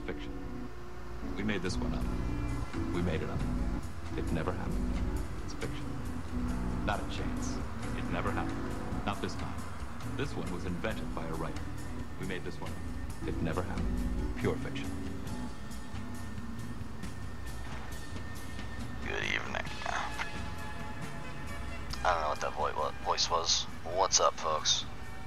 fiction. We made this one up. We made it up. It never happened. It's fiction. Not a chance. It never happened. Not this time. This one was invented by a writer. We made this one up. It never happened. Pure fiction. Good evening. I don't know what that voice was. What's up, folks?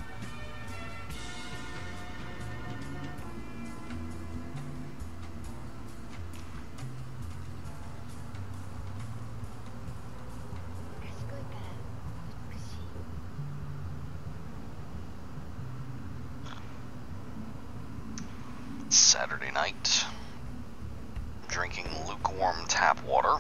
Saturday night. Drinking lukewarm tap water.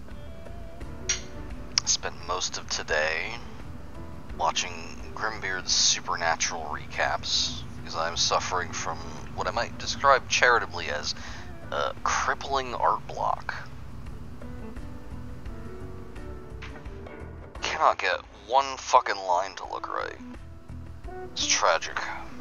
Spent most of today watching Grimbeard's Supernatural recaps because I'm suffering from what I might describe charitably as a crippling art block. Cannot get one fucking line to look right. It's tragic.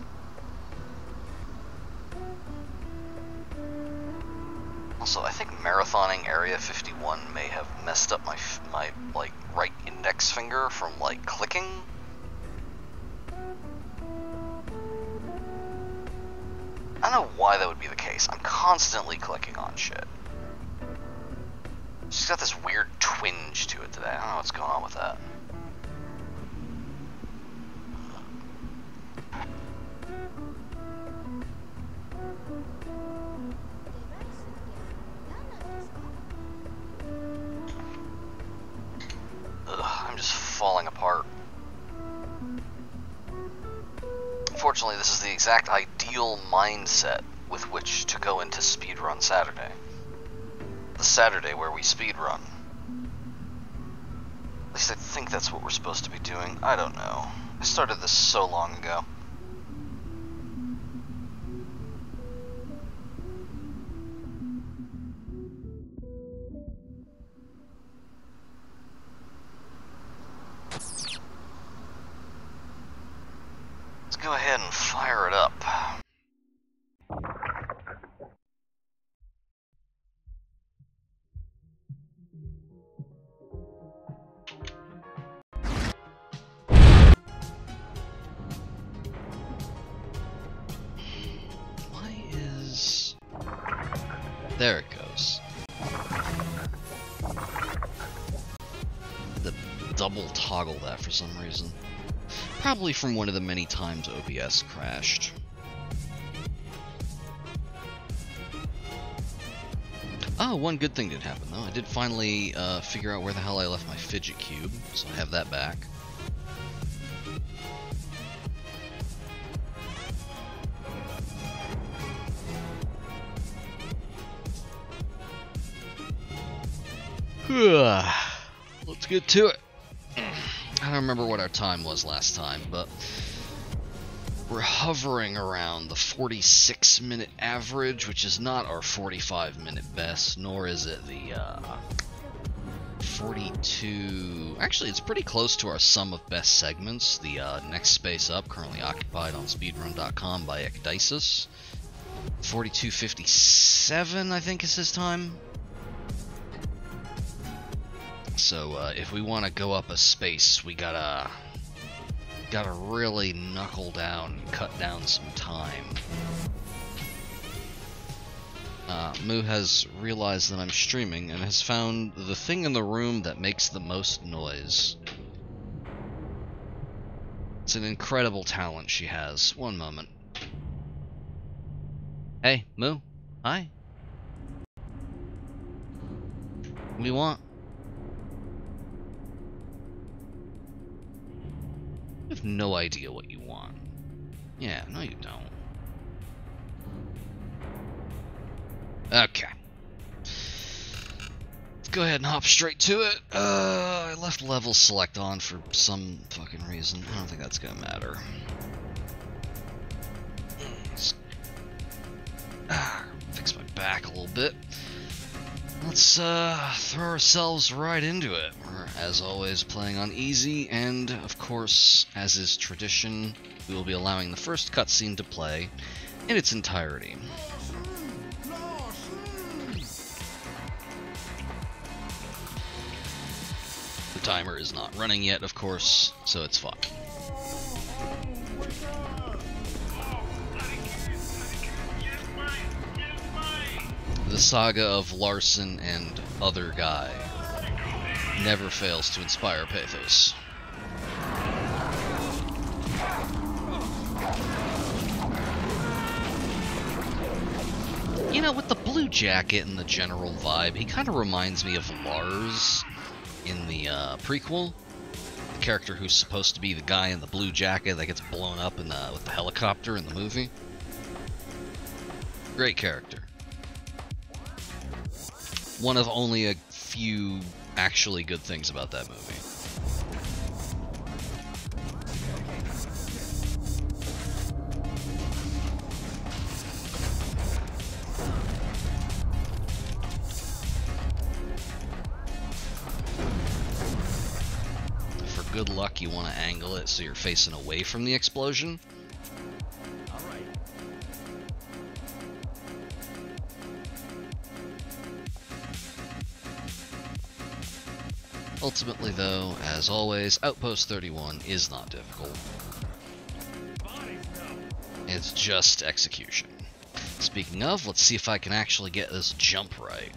Also, I think marathoning Area 51 may have messed up my like right index finger from like clicking. I don't know why that would be the case. I'm constantly clicking on shit. She's got this weird twinge to it today. I don't know what's going on with that. I'm just falling apart. Unfortunately, this is the exact ideal mindset with which to go into Speedrun Saturday. The Saturday where we speedrun. At least I think that's what we're supposed to be doing. I don't know. I started this so long ago. Let's go ahead and fire it up. There it goes. The double toggle that for some reason. Probably from one of the many times OBS crashed. Oh, one good thing did happen though. I did finally figure out where the hell I left my fidget cube, so I have that back. Let's get to it. I don't remember what our time was last time, but we're hovering around the 46-minute average, which is not our 45-minute best, nor is it the 42... Actually, it's pretty close to our sum of best segments. The next space up, currently occupied on speedrun.com by Ecdysis. 42:57, I think, is his time. So if we want to go up a space, we gotta really knuckle down and cut down some time. Moo has realized that I'm streaming and has found the thing in the room that makes the most noise. It's an incredible talent she has. One moment. Hey, Moo. Hi. What do you want? I have no idea what you want. Yeah, no you don't. Okay. Let's go ahead and hop straight to it. I left level select on for some fucking reason. I don't think that's gonna matter. Let's fix my back a little bit. Let's throw ourselves right into it. We're, as always, playing on easy, and of course, as is tradition, we will be allowing the first cutscene to play in its entirety. timer is not running yet, of course, so it's fine. The saga of Larson and other guy never fails to inspire pathos. You know, with the blue jacket and the general vibe, he kind of reminds me of Lars in the prequel. The character who's supposed to be the guy in the blue jacket that gets blown up in with the helicopter in the movie. Great character. One of only a few actually good things about that movie. For good luck, you want to angle it so you're facing away from the explosion. Ultimately, though, as always, Outpost 31 is not difficult. It's just execution. Speaking of, let's see if I can actually get this jump right.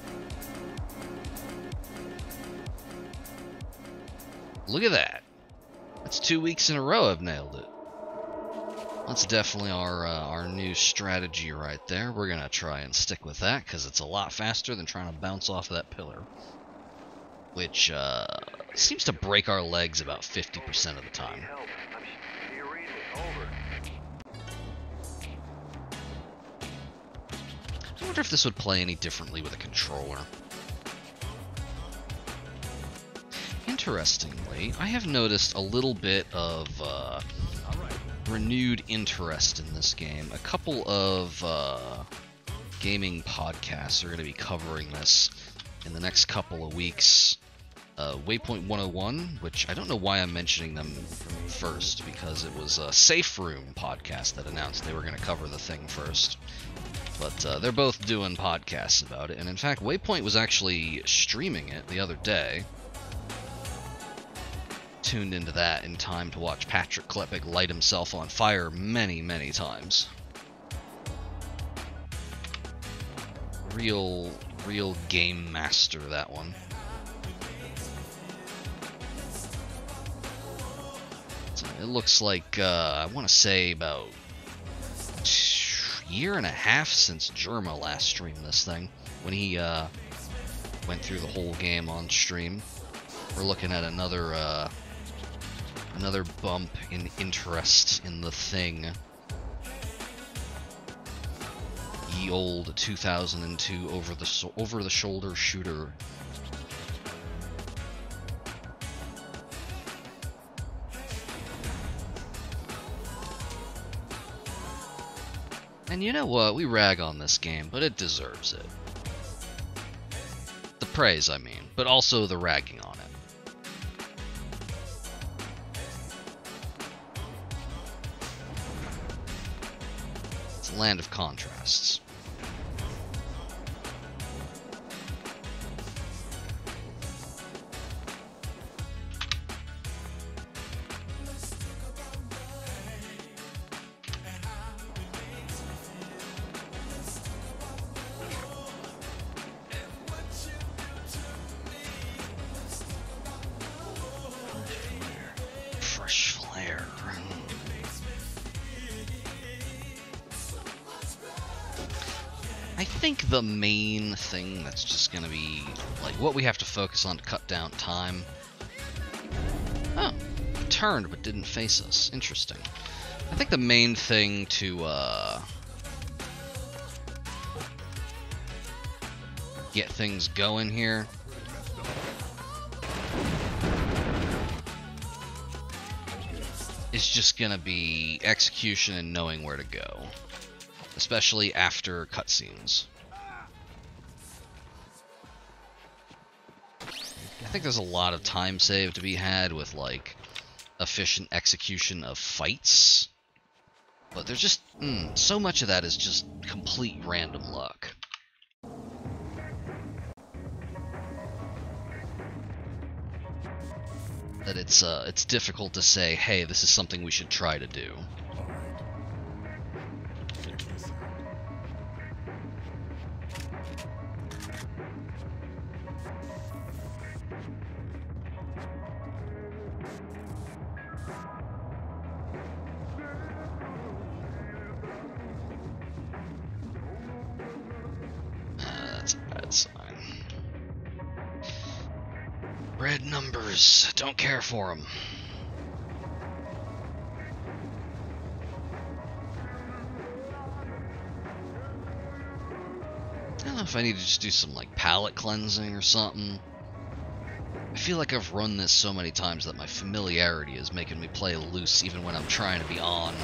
Look at that. That's 2 weeks in a row I've nailed it. That's definitely our new strategy right there. We're going to try and stick with that, because it's a lot faster than trying to bounce off of that pillar. Which seems to break our legs about 50% of the time. I wonder if this would play any differently with a controller. Interestingly, I have noticed a little bit of renewed interest in this game. A couple of gaming podcasts are going to be covering this in the next couple of weeks. Waypoint 101, which I don't know why I'm mentioning them first, because it was a Safe Room podcast that announced they were going to cover the thing first. But they're both doing podcasts about it, and in fact, Waypoint was actually streaming it the other day. Tuned into that in time to watch Patrick Klepek light himself on fire many, many times. Real game master, that one. So it looks like, I want to say about a year and a half since Germa last streamed this thing, when he went through the whole game on stream. We're looking at another bump in interest in the thing. Ye old 2002 over the shoulder shooter. And you know what? We rag on this game, but it deserves it. The praise, I mean, but also the ragging on it. It's a land of contrasts. I think the main thing that's just going to be, like, what we have to focus on to cut down time... Oh, it turned but didn't face us. Interesting. I think the main thing to, get things going here is just going to be execution and knowing where to go. Especially after cutscenes. I think there's a lot of time saved to be had with, like, efficient execution of fights. But there's just, so much of that is just complete random luck. that it's difficult to say, hey, this is something we should try to do. That's a bad sign. Red numbers. Don't care for them. I don't know if I need to just do some like palette cleansing or something. I feel like I've run this so many times that my familiarity is making me play loose even when I'm trying to be on.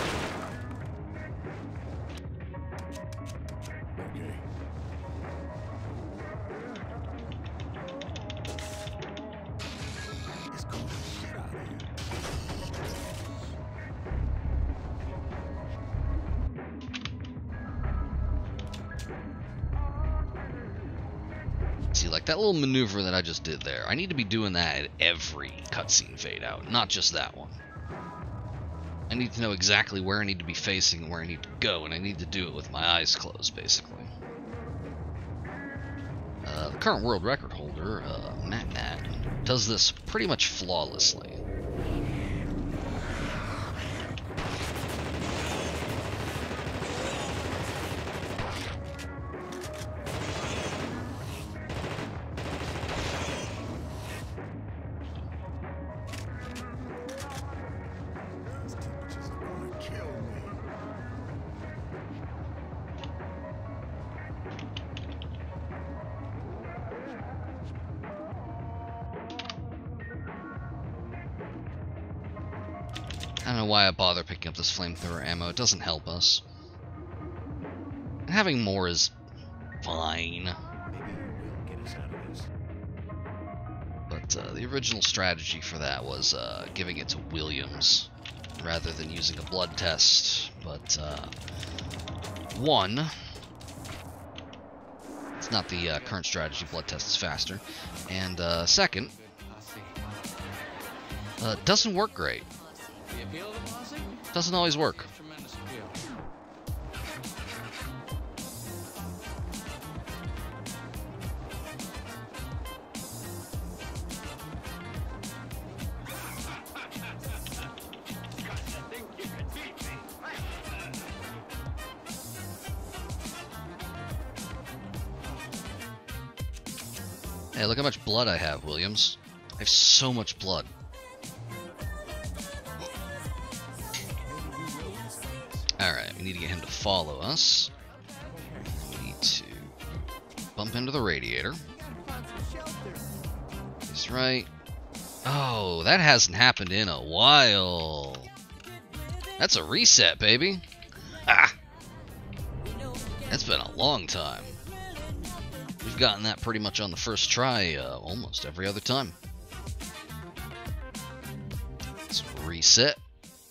See, like that little maneuver that I just did there, I need to be doing that at every cutscene fade out, not just that one. I need to know exactly where I need to be facing and where I need to go, and I need to do it with my eyes closed, basically. The current world record holder, Matt, does this pretty much flawlessly. I don't know why I bother picking up this flamethrower ammo. It doesn't help us. And having more is fine. But the original strategy for that was giving it to Williams rather than using a blood test. But one, it's not the current strategy. Blood test is faster. And second, doesn't work great. Doesn't always work. Hey, look how much blood I have, Williams. I have so much blood. Alright, we need to get him to follow us. We need to bump into the radiator. He's right. Oh, that hasn't happened in a while. That's a reset, baby. Ah! That's been a long time. We've gotten that pretty much on the first try almost every other time. Let's reset.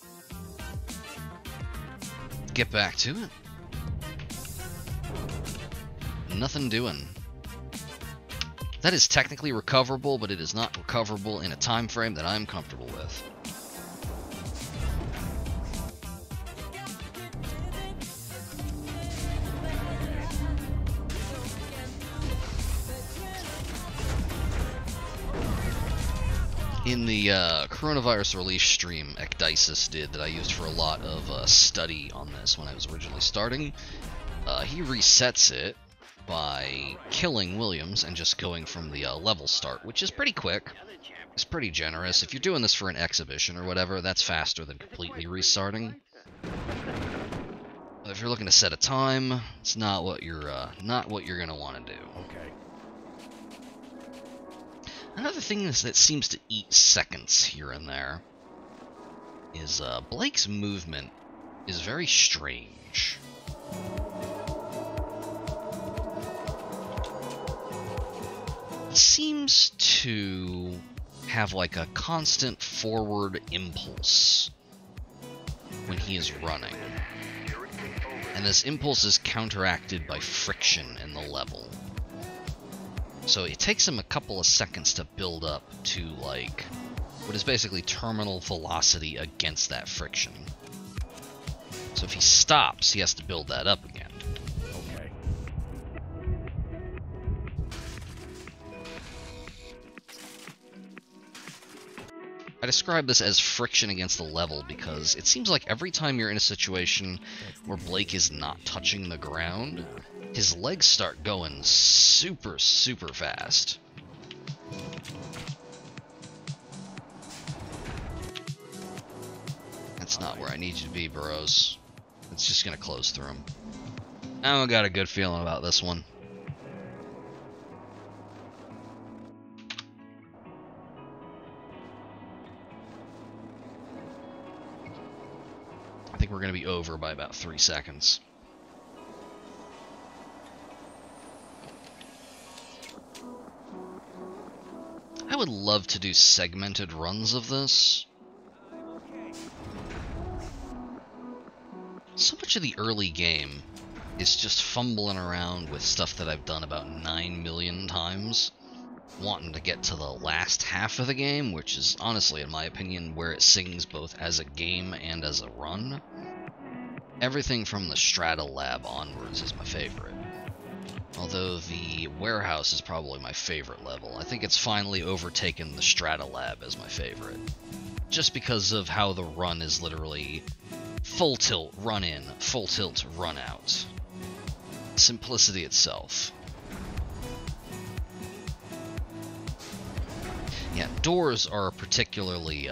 Get back to it. Nothing doing. That is technically recoverable, but it is not recoverable in a time frame that I'm comfortable with. In the coronavirus release stream Ecdysis did that I used for a lot of study on this when I was originally starting, he resets it by killing Williams and just going from the level start, which is pretty quick. It's pretty generous. If you're doing this for an exhibition or whatever, that's faster than completely restarting. But if you're looking to set a time, it's not what you're gonna want to do. Okay. Another thing is that seems to eat seconds here and there is Blake's movement is very strange. It seems to have like a constant forward impulse when he is running. And this impulse is counteracted by friction in the level. So it takes him a couple of seconds to build up to, like, what is basically terminal velocity against that friction. So if he stops, he has to build that up again. Okay. I describe this as friction against the level because it seems like every time you're in a situation where Blake is not touching the ground, his legs start going super, super fast. That's not where I need you to be, bros. It's just gonna close through him. I got a good feeling about this one. I think we're gonna be over by about 3 seconds. I would love to do segmented runs of this. So much of the early game is just fumbling around with stuff that I've done about 9 million times, wanting to get to the last half of the game, which is honestly, in my opinion, where it sings both as a game and as a run. Everything from the Strata Lab onwards is my favorite. Although the warehouse is probably my favorite level. I think it's finally overtaken the Strata Lab as my favorite. Just because of how the run is literally full tilt, run in, full tilt, run out. Simplicity itself. Yeah, doors are a particularly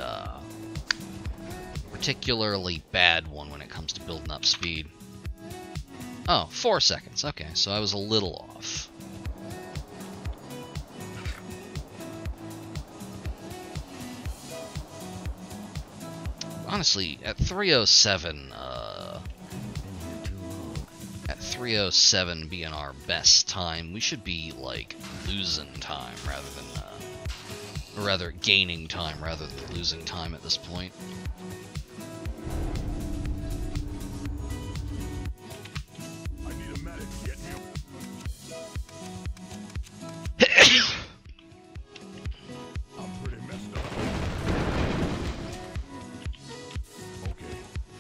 bad one when it comes to building up speed. Oh, 4 seconds. Okay, so I was a little off. Honestly, at 307, at 307 being our best time, we should be like losing time rather than, or rather gaining time rather than losing time at this point. I need a medic. Get me. I'm pretty messed up. Okay.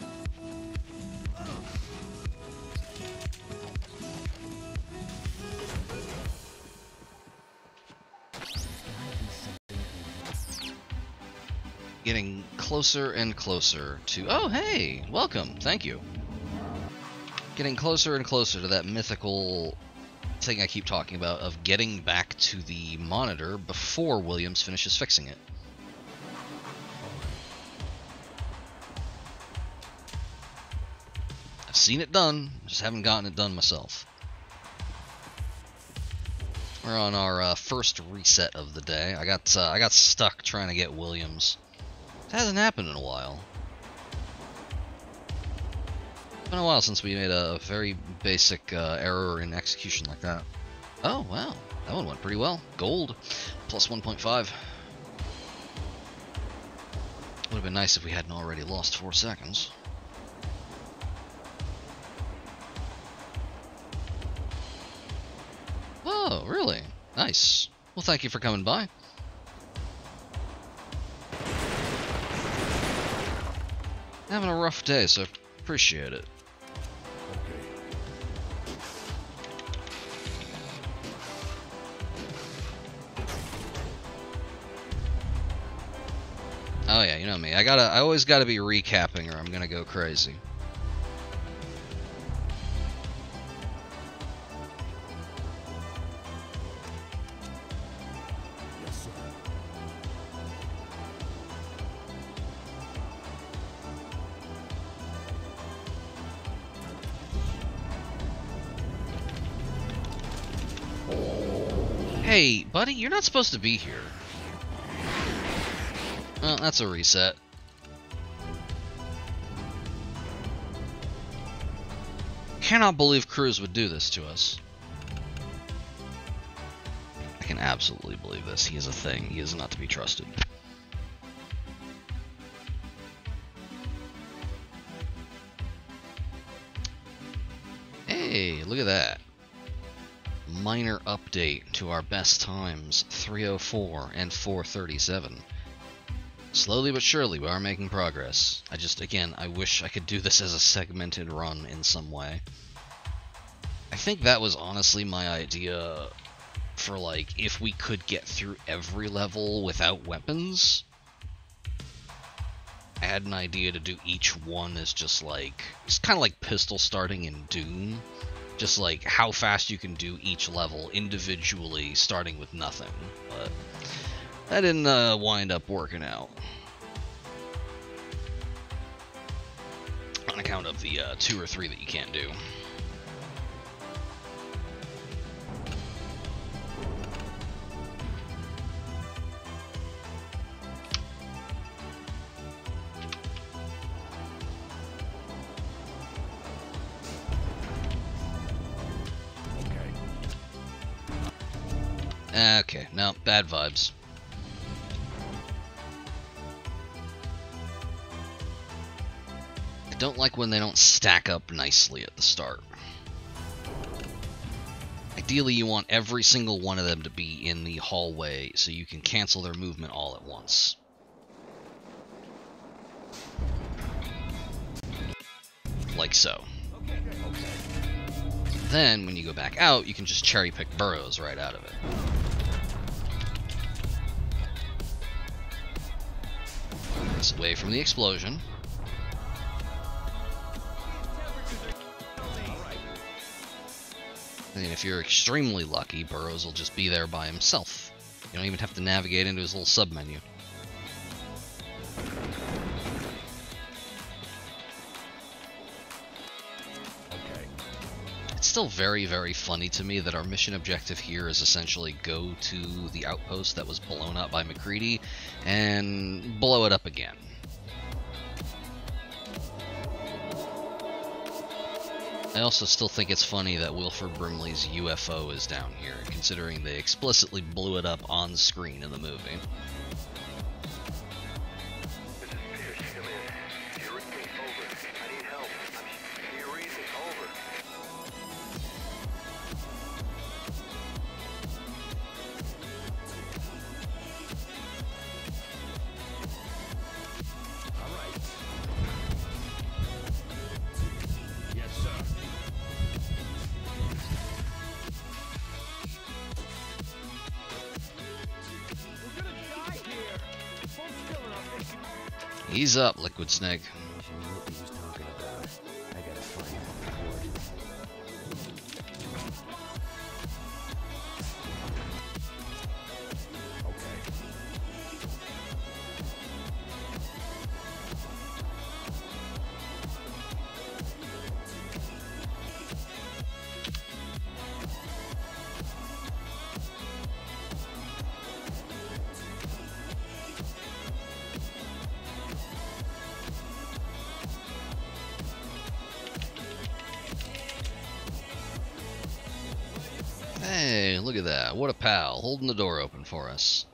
Getting closer and closer to... Oh, hey! Welcome! Thank you. Getting closer and closer to that mythical thing I keep talking about of getting back to the monitor before Williams finishes fixing it. I've seen it done, just haven't gotten it done myself. We're on our first reset of the day. I got stuck trying to get Williams. It hasn't happened in a while. It's been a while since we made a very basic error in execution like that. Oh, wow. That one went pretty well. Gold. Plus 1.5. Would have been nice if we hadn't already lost 4 seconds. Oh, really? Nice. Well, thank you for coming by. Having a rough day, so appreciate it. Oh yeah, you know me. I always gotta be recapping or I'm gonna go crazy. Yes, sir. Hey, buddy, you're not supposed to be here. Well, that's a reset. Cannot believe Cruz would do this to us. I can absolutely believe this. He is a thing. He is not to be trusted. Hey, look at that. Minor update to our best times, 3:04 and 4:37. Slowly but surely, we are making progress. I wish I could do this as a segmented run in some way. I think that was honestly my idea for, like, if we could get through every level without weapons. I had an idea to do each one as just like, it's kind of like pistol starting in Doom. Just like how fast you can do each level individually, starting with nothing. But that didn't wind up working out. On account of the 2 or 3 that you can't do. Okay, no, bad vibes. I don't like when they don't stack up nicely at the start. Ideally, you want every single one of them to be in the hallway so you can cancel their movement all at once. Like so. Then, when you go back out, you can just cherry-pick burrows right out of it. It's away from the explosion. And if you're extremely lucky, Burrows will just be there by himself. You don't even have to navigate into his little sub-menu. It's still very, very funny to me that our mission objective here is essentially go to the outpost that was blown up by McCready and blow it up again. I also still think it's funny that Wilford Brimley's UFO is down here, considering they explicitly blew it up on screen in the movie. Ease up, Liquid Snake. Hey, look at that. What a pal, holding the door open for us.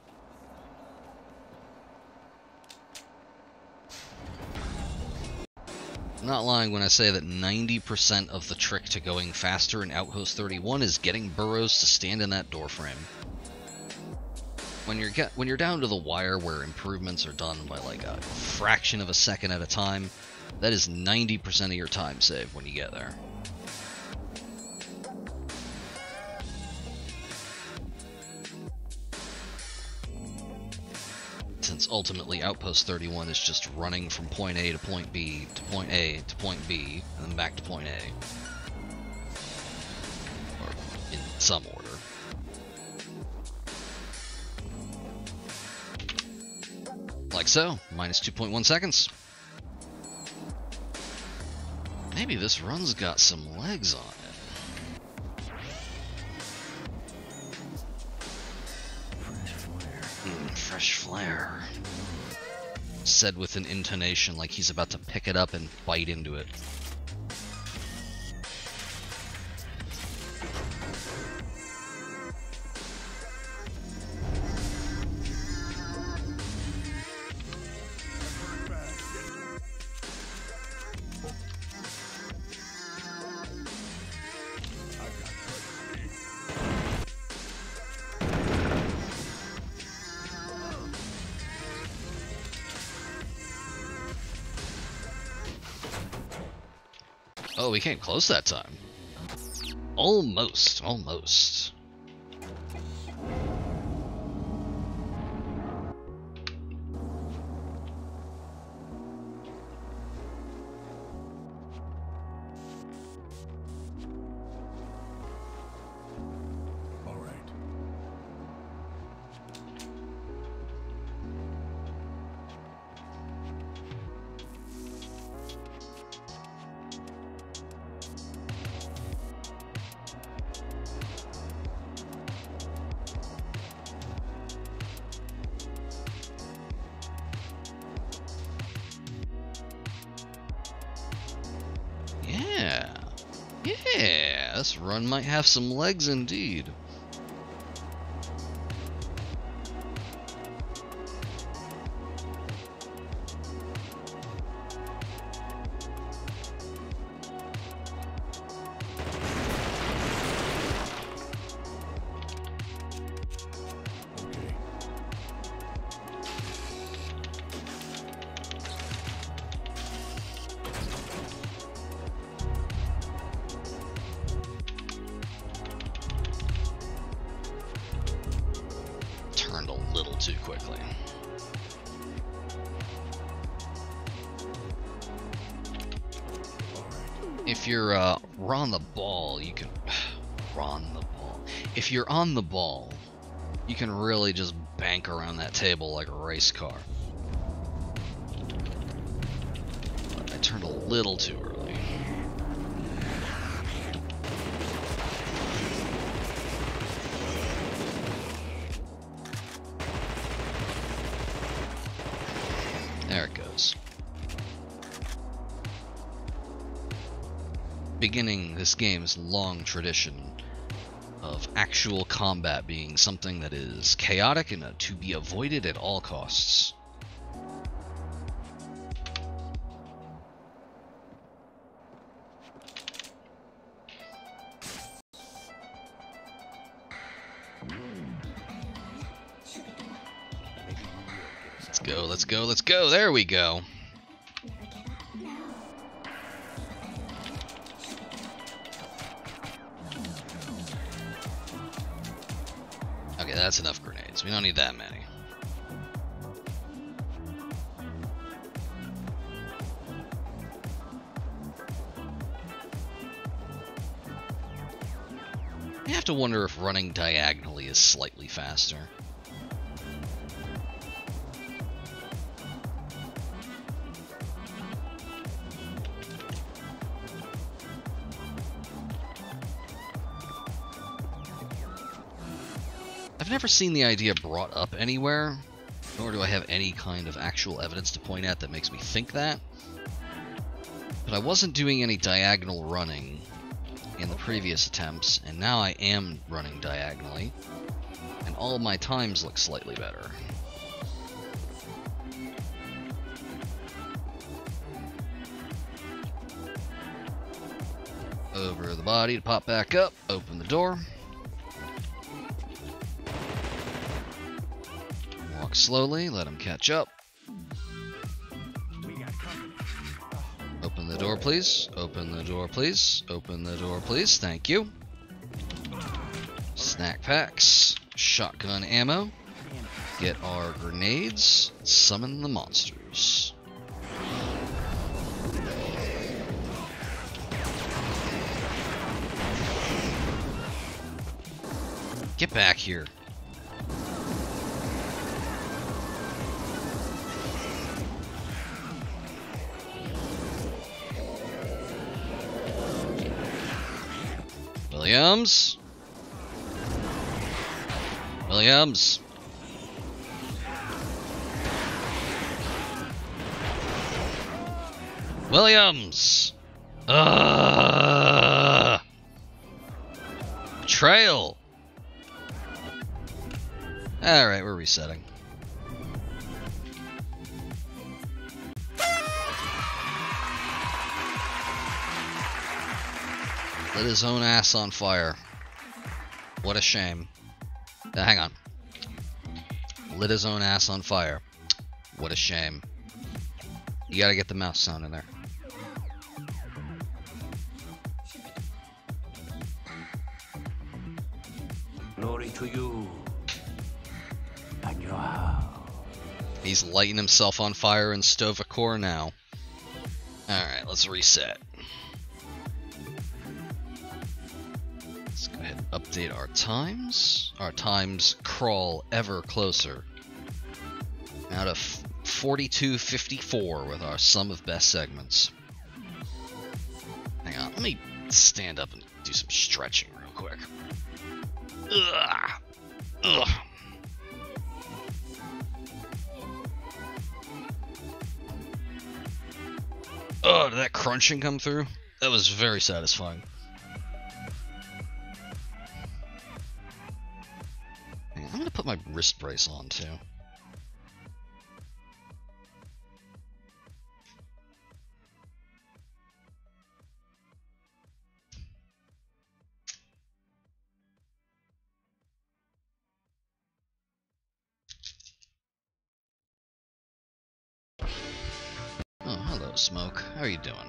I'm not lying when I say that 90% of the trick to going faster in Outpost 31 is getting Burrows to stand in that doorframe. When you're down to the wire where improvements are done by like a fraction of a second at a time, that is 90% of your time saved when you get there. Since ultimately Outpost 31 is just running from point A to point B to point A to point B and then back to point A. Or in some order. Like so, minus 2.1 seconds. Maybe this run's got some legs on it. Fresh flare. Said with an intonation like he's about to pick it up and bite into it. Oh, we came close that time. Almost, almost. All right. Yeah. Yeah, this run might have some legs indeed. Okay. Turned a little too quickly. All right. If you're on the ball, you can on the ball. If you're on the ball, you can really just bank around that table like a race car. But I turned a little too early. There it goes. Beginning this game's long tradition of actual combat being something that is chaotic and to be avoided at all costs. Let's go, let's go, let's go. There we go. Okay, that's enough grenades. We don't need that many. I have to wonder if running diagonally is slightly faster. I've never seen the idea brought up anywhere, nor do I have any kind of actual evidence to point at that makes me think that. But I wasn't doing any diagonal running in the previous attempts, and now I am running diagonally, and all of my times look slightly better. Over the body to pop back up, open the door. Walk slowly, let him catch up. Open the door, please. Open the door, please. Open the door, please. Thank you. Snack packs. Shotgun ammo. Get our grenades. Summon the monsters. Get back here. Williams. Williams. Williams. Betrayal. Alright, we're resetting. Lit his own ass on fire. What a shame. Hang on. Lit his own ass on fire. What a shame. You gotta get the mouse sound in there. Glory to you and your house. He's lighting himself on fire in Stovacor now. Alright, let's reset. Let's go ahead and update our times. Our times crawl ever closer. Now to 42:54 with our sum of best segments. Hang on, let me stand up and do some stretching real quick. Ugh. Ugh. Oh, did that crunching come through? That was very satisfying. Hang on, I'm gonna put my wrist brace on too. Oh, hello, Smoke. How are you doing?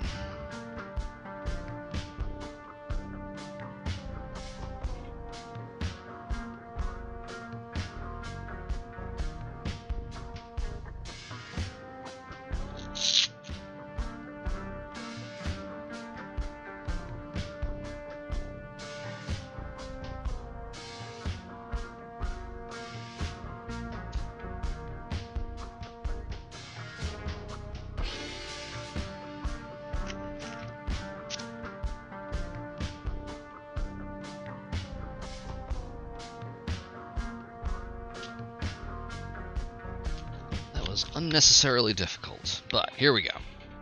Unnecessarily difficult, but here we go.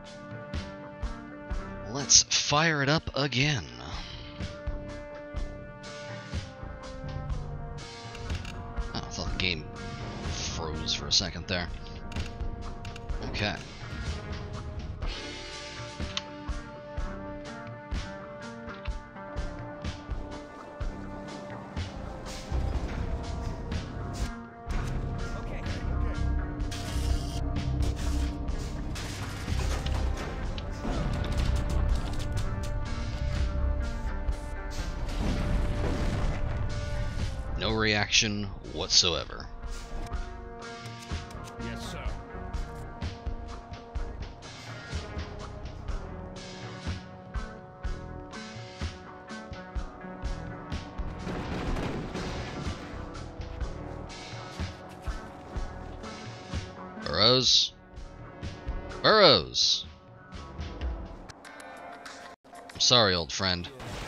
Let's fire it up again. Oh, I thought the game froze for a second there. Okay. Reaction whatsoever. Yes, sir. Burrows. Burrows. I'm sorry, old friend.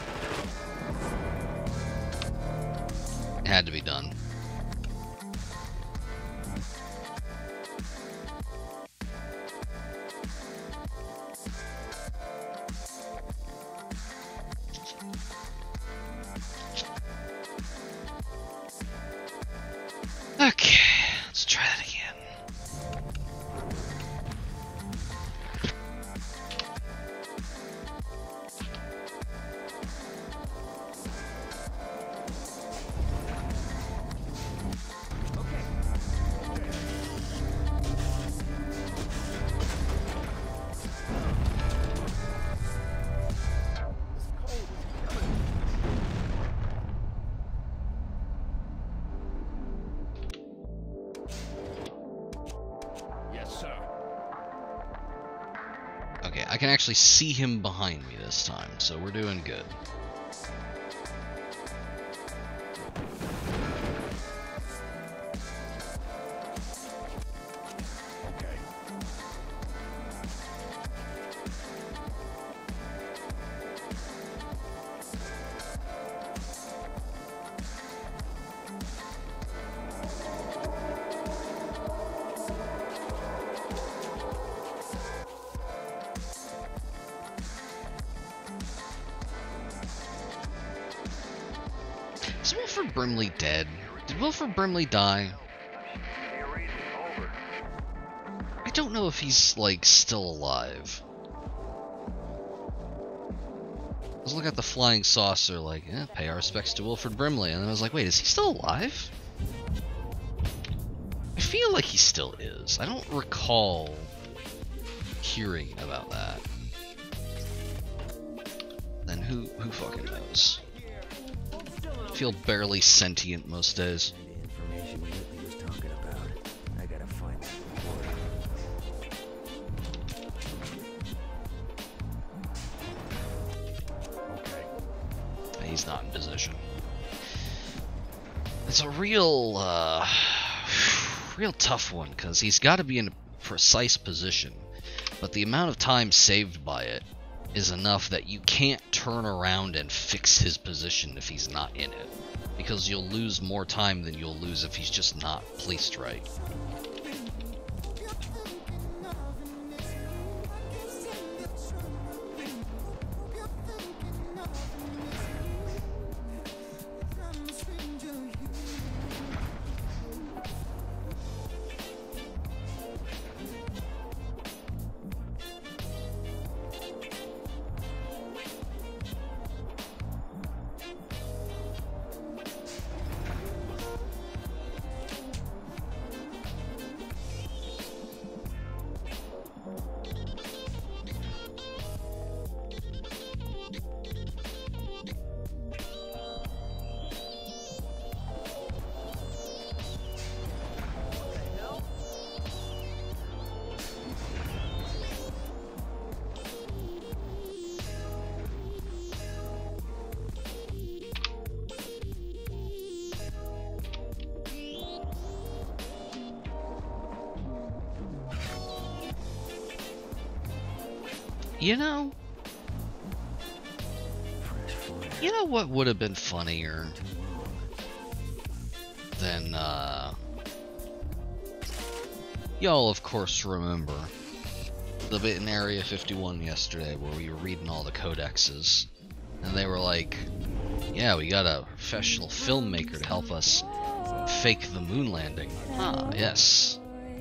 Had to be done. Okay, let's try that again. Okay, I can actually see him behind me this time, so we're doing good. Is Wilford Brimley dead? Did Wilford Brimley die? I don't know if he's, like, still alive. I was looking at the flying saucer, like, pay our respects to Wilford Brimley, and then I was like, wait, is he still alive? I feel like he still is. I don't recall hearing about that. Then who fucking knows? feel barely sentient most days. The information Whitley was talking about. I gotta find that report. Okay. He's not in position. It's a real, real tough one, because he's got to be in a precise position, but the amount of time saved by it is enough that you can't turn around and fix his position if he's not in it, because you'll lose more time than you'll lose if he's just not placed right. You know what would have been funnier than, y'all of course remember the bit in Area 51 yesterday where we were reading all the codexes, and they were like, yeah, we got a professional filmmaker to help us fake the moon landing. Ah, yes.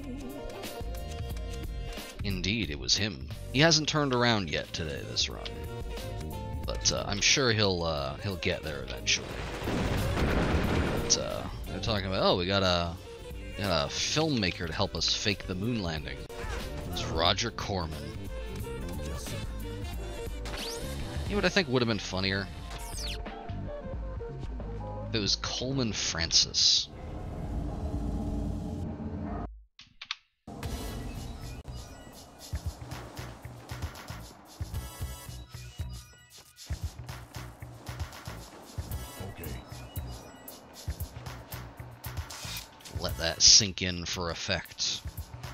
Indeed, it was him. He hasn't turned around yet today, this run. But I'm sure he'll get there eventually. But they're talking about, oh, we got a filmmaker to help us fake the moon landing. It's Roger Corman. Yes, sir. You know what I think would have been funnier? If it was Coleman Francis. Okay. Let that sink in for effect.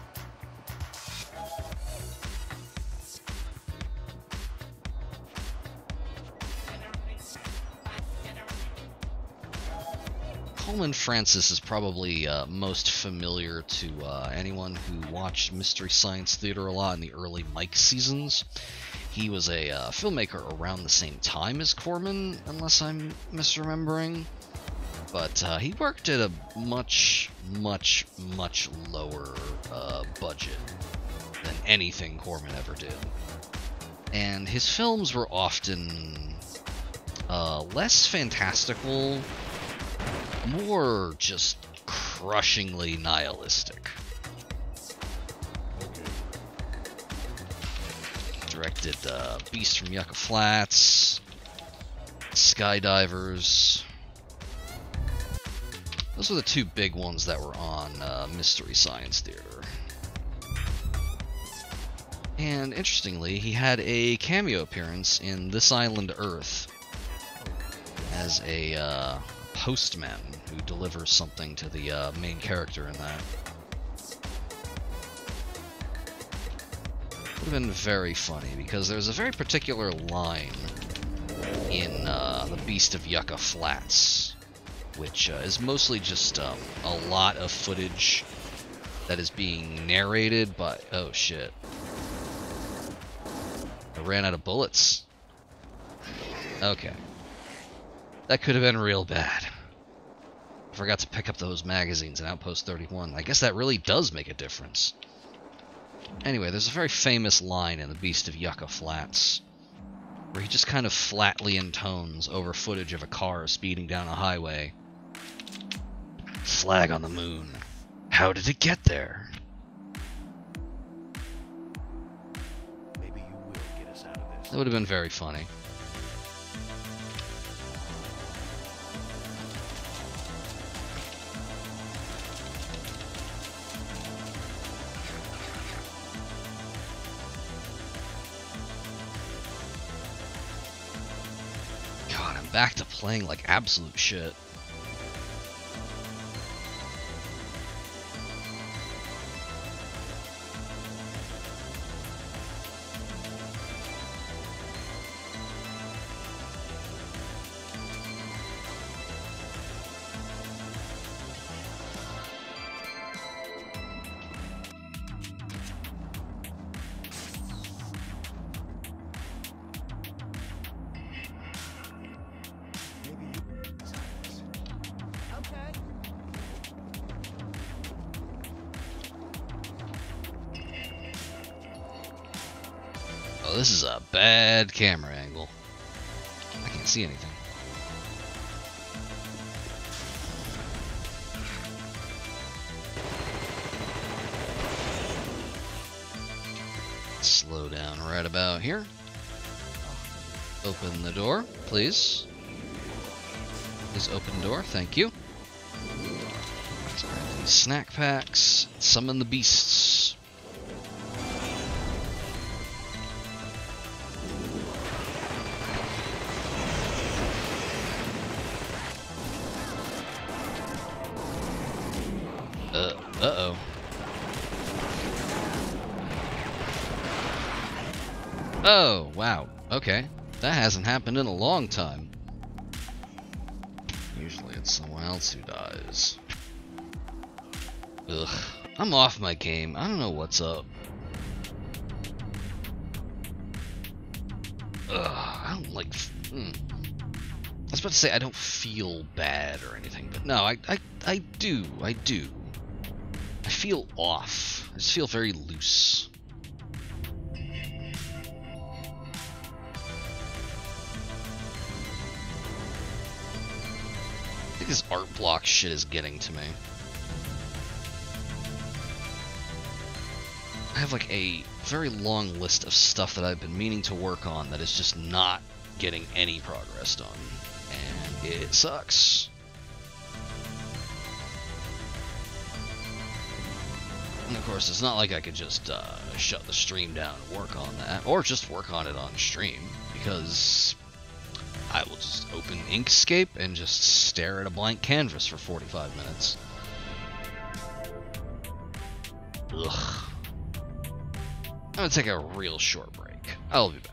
Coleman Francis is probably most familiar to anyone who watched Mystery Science Theater a lot in the early Mike seasons. He was a filmmaker around the same time as Corman, unless I'm misremembering. But he worked at a much, much, much lower budget than anything Corman ever did. And his films were often less fantastical, more just crushingly nihilistic. Okay. Directed Beast from Yucca Flats, Skydivers. Those were the two big ones that were on Mystery Science Theater. And interestingly, he had a cameo appearance in This Island Earth as a postman who delivers something to the main character in that. Would have been very funny, because there's a very particular line in The Beast of Yucca Flats, which is mostly just a lot of footage that is being narrated by... Oh shit. I ran out of bullets. Okay. That could have been real bad. I forgot to pick up those magazines in Outpost 31. I guess that really does make a difference. Anyway, there's a very famous line in The Beast of Yucca Flats, where he just kind of flatly intones over footage of a car speeding down a highway. Flag on the moon. How did it get there? Maybe you will get us out of this. That would have been very funny. back to playing like absolute shit. Oh, this is a bad camera angle. I can't see anything. Slow down right about here. Open the door, please. Please open door, thank you. Let's grab these snack packs. Summon the beasts. Uh-oh. Oh, wow. Okay. That hasn't happened in a long time. Usually it's someone else who dies. Ugh. I'm off my game. I don't know what's up. Ugh. I don't like... I was about to say I don't feel bad or anything, but no, I do. I feel off. I just feel very loose. I think this art block shit is getting to me. I have like a very long list of stuff that I've been meaning to work on that is just not getting any progress done. And it sucks. And of course, it's not like I could just shut the stream down and work on that, or just work on it on stream, because I will just open Inkscape and just stare at a blank canvas for 45 minutes. Ugh. I'm gonna take a real short break. I'll be back.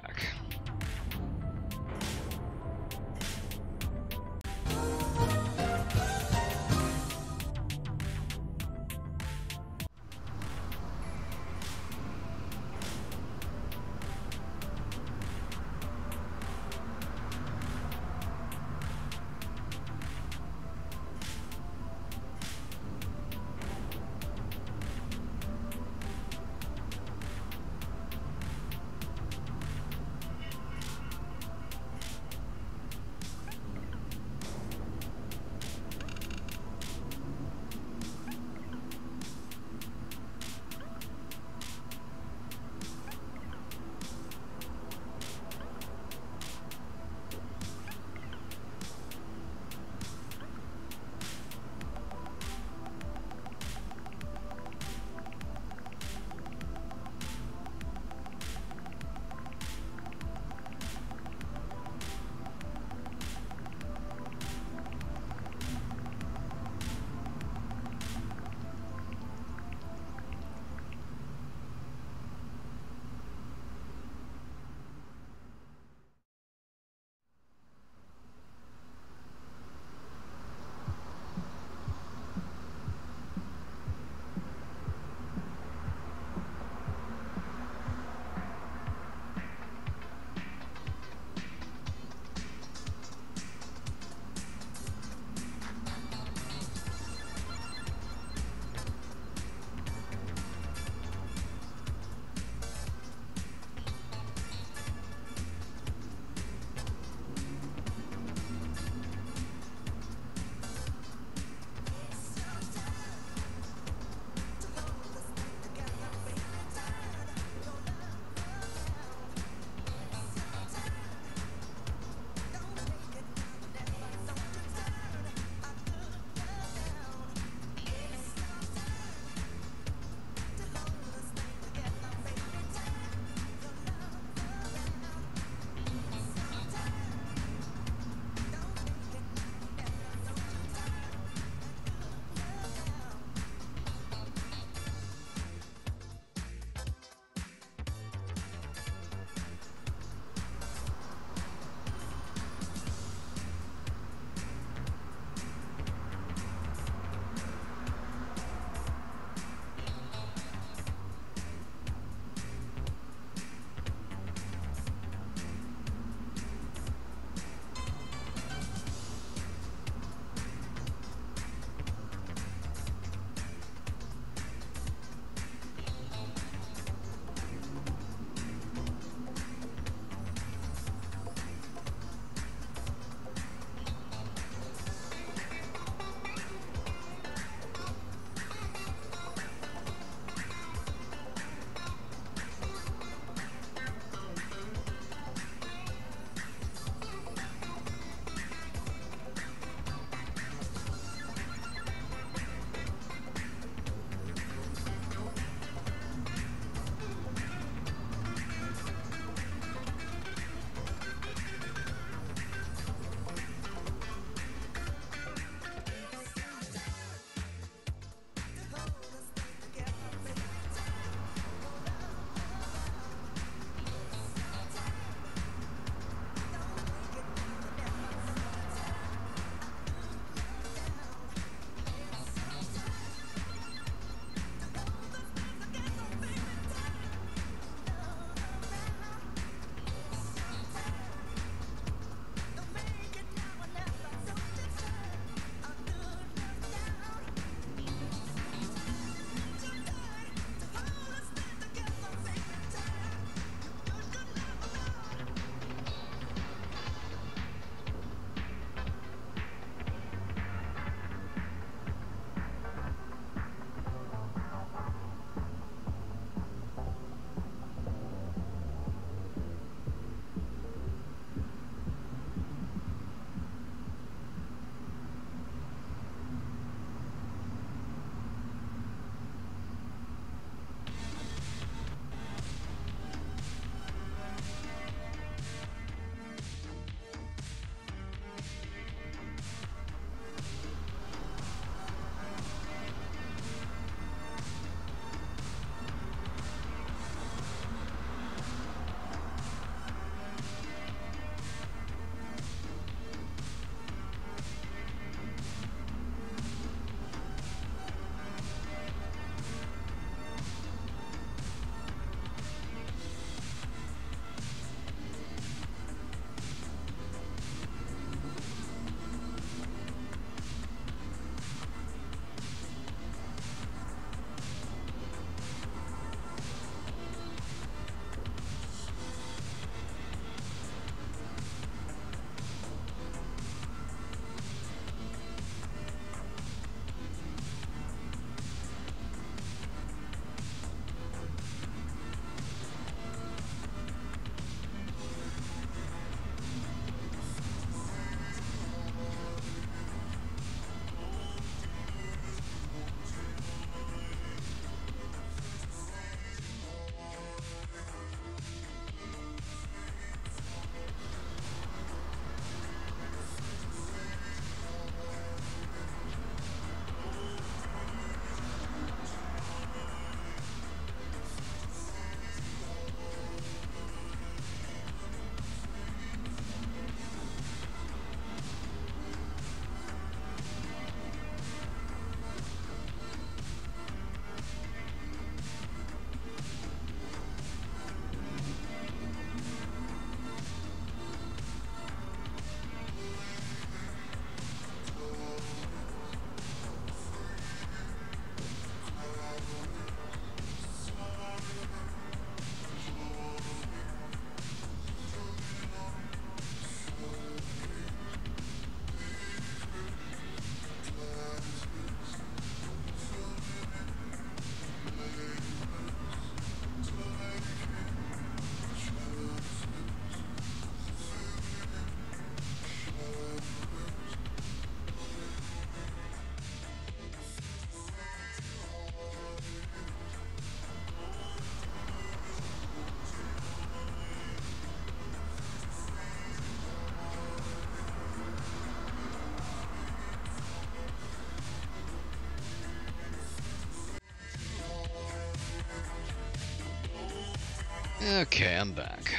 Okay, I'm back.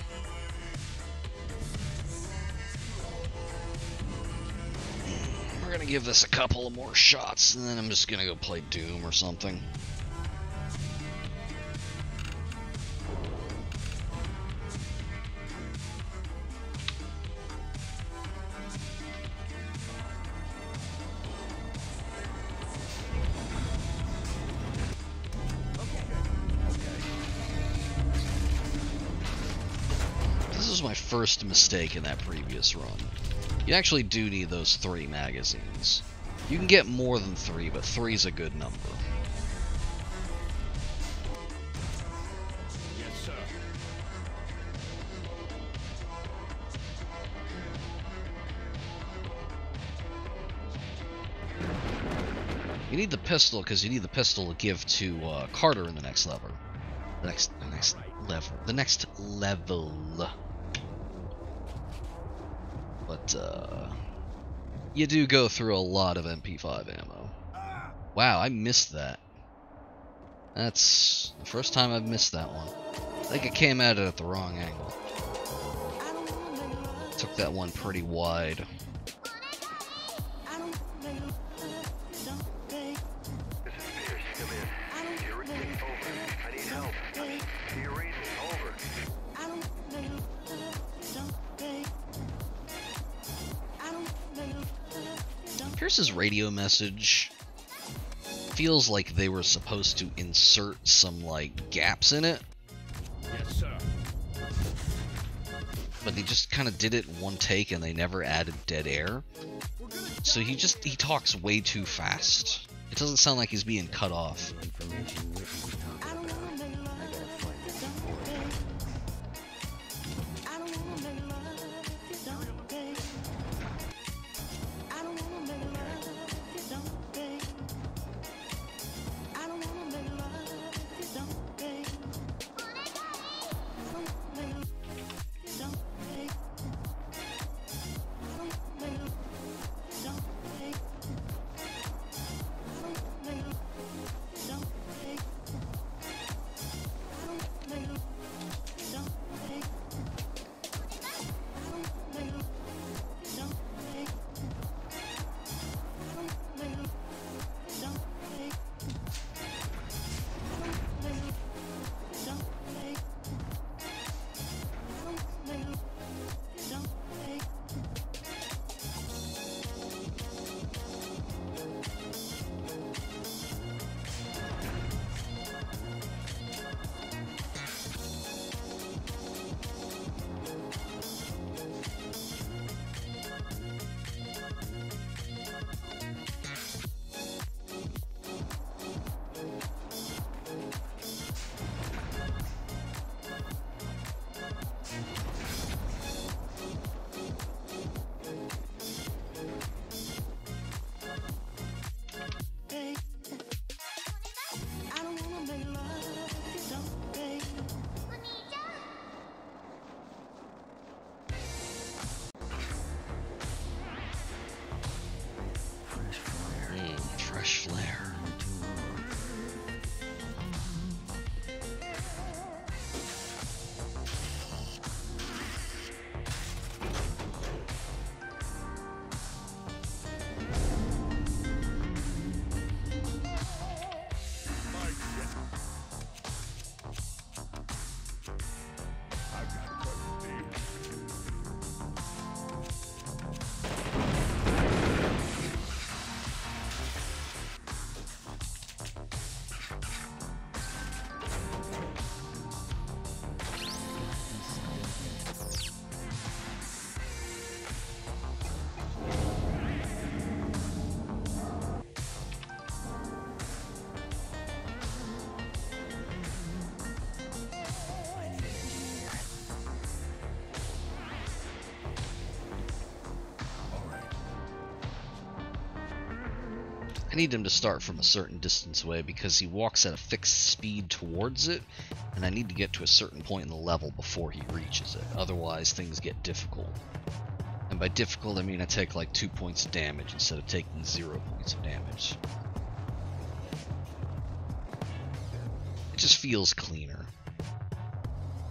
We're gonna give this a couple of more shots, and then I'm just gonna go play Doom or something. This is my first mistake in that previous run. You actually do need those 3 magazines. You can get more than 3, but 3's a good number. Yes, sir. You need the pistol because you need the pistol to give to Carter in the next level. The next level. But you do go through a lot of MP5 ammo. Wow, I missed that. That's the first time I've missed that one. I think I came at it at the wrong angle. Took that one pretty wide. Pierce's radio message feels like they were supposed to insert some, like, gaps in it. Yes, sir. But they just kind of did it in one take and they never added dead air. So he talks way too fast. It doesn't sound like he's being cut off. Information Whitney's talking about. I gotta find that report. Fresh flare. I need him to start from a certain distance away because he walks at a fixed speed towards it, and I need to get to a certain point in the level before he reaches it. Otherwise, things get difficult. And by difficult, I mean I take like 2 points of damage instead of taking 0 points of damage. It just feels cleaner.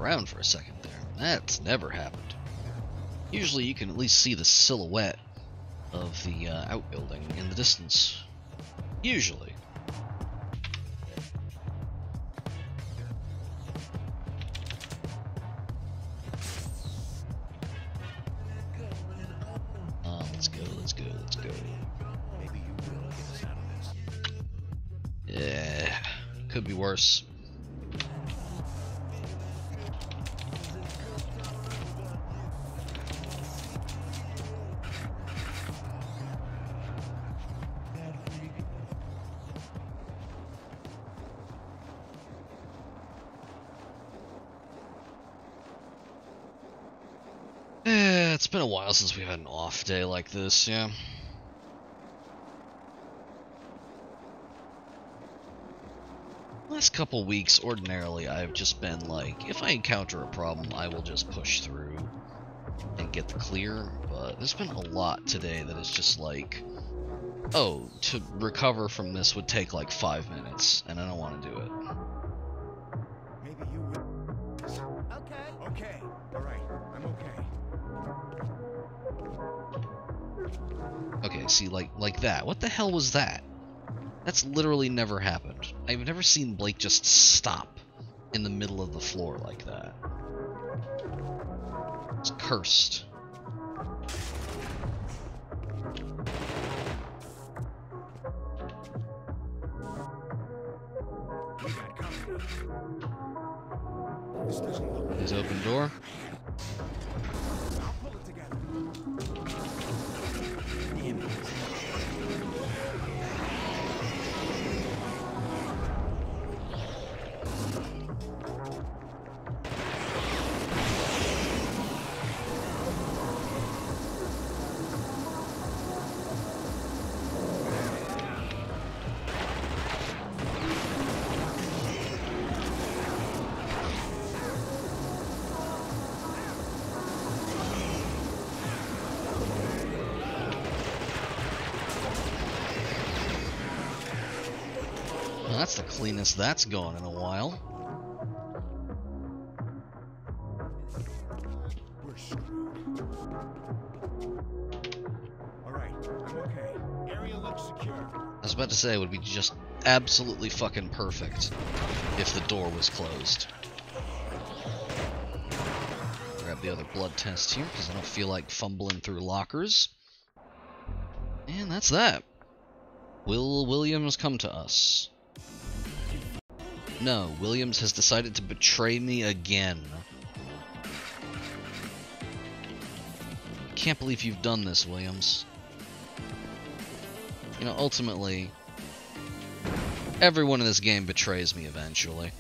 around for a second there. That's never happened. Usually you can at least see the silhouette of the outbuilding in the distance. Usually. Let's go, let's go, let's go. Maybe you will get us out of this. Yeah, could be worse. It's been a while since we've had an off day like this, yeah. Last couple weeks, ordinarily, I've just been like, if I encounter a problem, I will just push through and get the clear, but there's been a lot today that is just like, oh, to recover from this would take like 5 minutes, and I don't want to do it. Maybe you will. Okay. Okay. All right. I'm okay. Okay, see, like that. What the hell was that? That's literally never happened. I've never seen Blake just stop in the middle of the floor like that. It's cursed. You got company. This doesn't look His open door. I'll pull it together. Damn it. Well, that's the cleanest that's gone in a while. We're screwed. All right. I'm okay. Area looks secure. I was about to say it would be just absolutely fucking perfect if the door was closed. Grab the other blood test here because I don't feel like fumbling through lockers. And that's that. Will Williams come to us? No, Williams has decided to betray me again. Can't believe you've done this, Williams. You know, ultimately, everyone in this game betrays me eventually.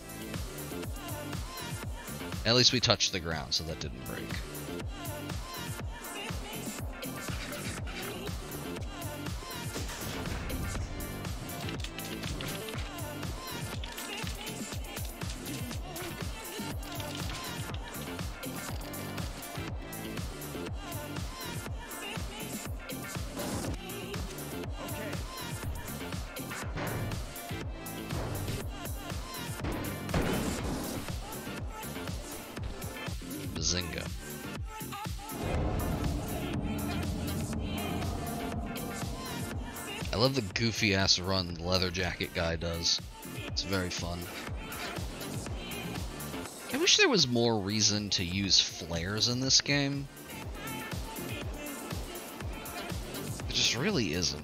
At least we touched the ground, so that didn't break. Bazinga. I love the goofy ass run the leather jacket guy does. It's very fun. I wish there was more reason to use flares in this game. There just really isn't.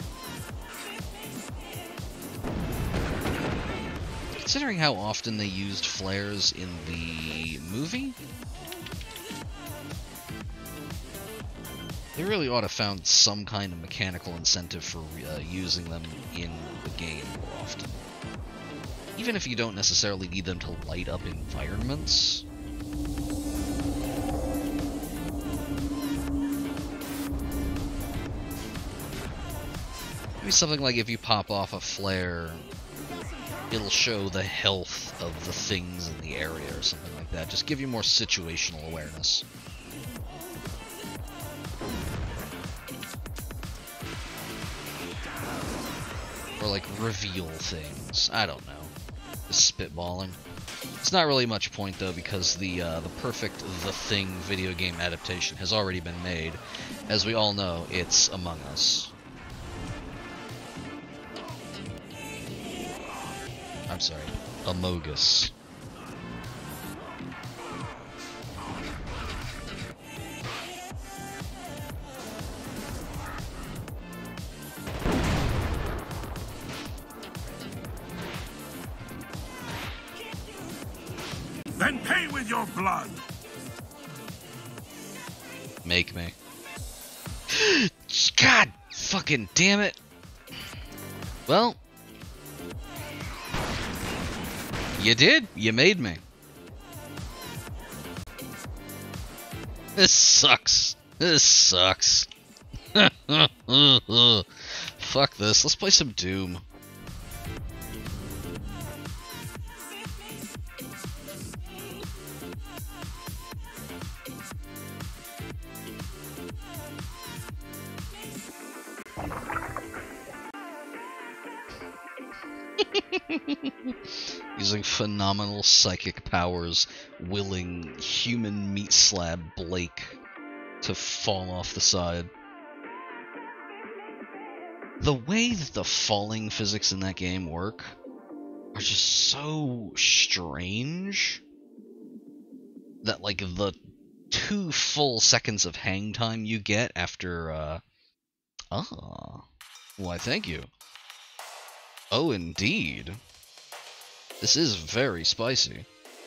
Considering how often they used flares in the movie, they really ought to have found some kind of mechanical incentive for using them in the game more often. Even if you don't necessarily need them to light up environments. Maybe something like if you pop off a flare, it'll show the health of the things in the area or something like that. Just give you more situational awareness. Or like reveal things. I don't know. Just spitballing. It's not really much point though, because the perfect The Thing video game adaptation has already been made. As we all know, it's Among Us. I'm sorry, Amogus. Then pay with your blood. Make me. God fucking damn it. Well, you did. You made me. This sucks. This sucks. Fuck this. Let's play some Doom. Using phenomenal psychic powers, willing human meat slab Blake to fall off the side. The way that the falling physics in that game work are just so strange that, like, the 2 full seconds of hang time you get after, why, thank you. Oh, indeed. This is very spicy.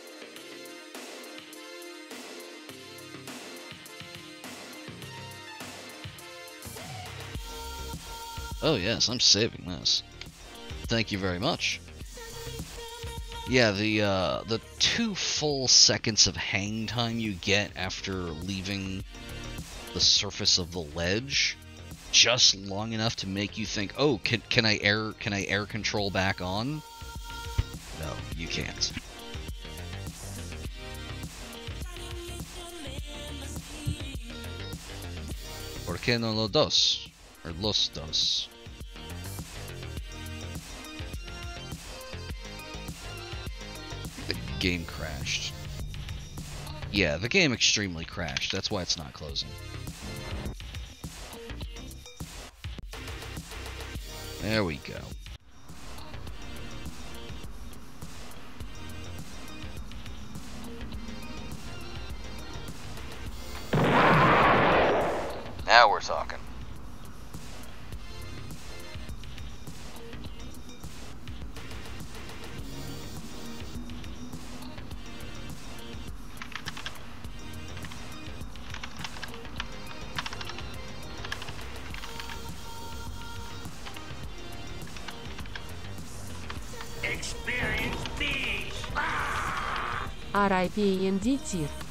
Oh yes, I'm saving this. Thank you very much. Yeah, the 2 full seconds of hang time you get after leaving the surface of the ledge, just long enough to make you think, oh, can I air control back on? No, you can't. ¿Por qué no los dos? Or los dos? The game crashed. Yeah, the game extremely crashed. That's why it's not closing. There we go. Now we're talking. Experience these. R.I.P. Indeed,